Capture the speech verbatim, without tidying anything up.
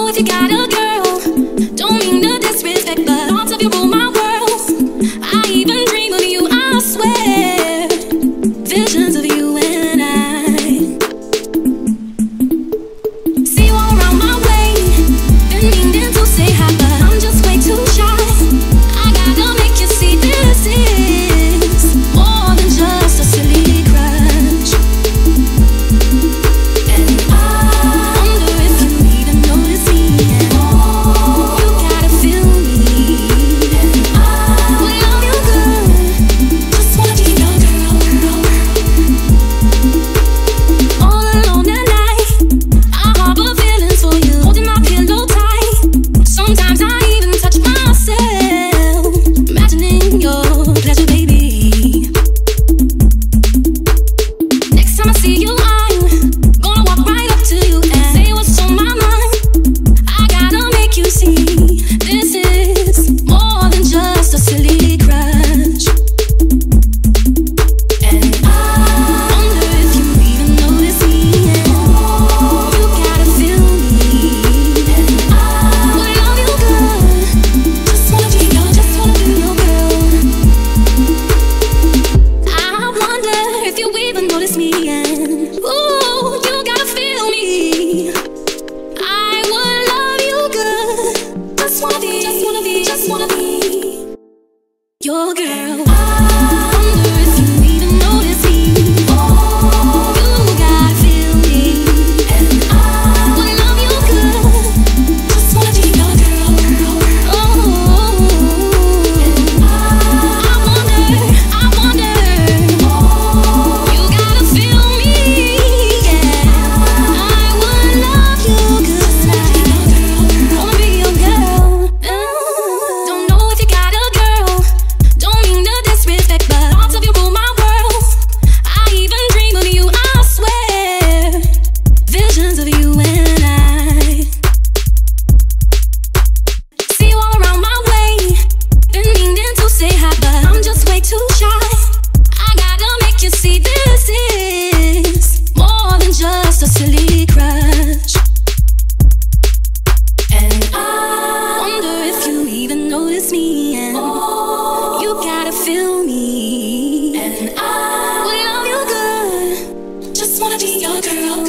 know if you got a girl. Don't mean to disrespect, but thoughts of you rule my world. I even dream of you, I swear. Visions of you and I. See you all around my way. Been meaning to say hi, but I'm just way too shy. I gotta make you see this is more than just a silly crush. And I wonder if you even notice me. And you gotta feel me. And I will love you good. Just wanna be your girl, girl. All alone at night, I harbor feelings for you, holding my pillow tight. Sometimes I even touch myself, imagining your pleasure, baby. Next time I see you, I'm gonna walk right up to you and say what's on my mind. I gotta make you see this is more than just a silly crush. And I wonder if you even notice me. And you gotta feel me. And I will love you good. Just wanna be your, just wanna be your girl. I wonder if you even notice me. And ooh, you gotta feel me. I would love you good. Just wanna be, just wanna be, just wanna be your girl. I wonder if you even notice me. You gotta feel me. And I would love you good. Just wanna be your girl, girl. Oh, and I wonder, I wonder. You gotta feel me. Yeah, I would love you good. Wanna be your girl. Uh, Don't know if you got a girl. Don't mean to disrespect, but thoughts of you rule my world. I even dream of you, I swear. Visions of you and I. See you all around my way. Been meaning to say hi, but I'm just way too shy. I gotta make you see this is more than just a silly crush. And I wonder if you even notice me. And you gotta feel me. And I will love you good. Just wanna be your girl.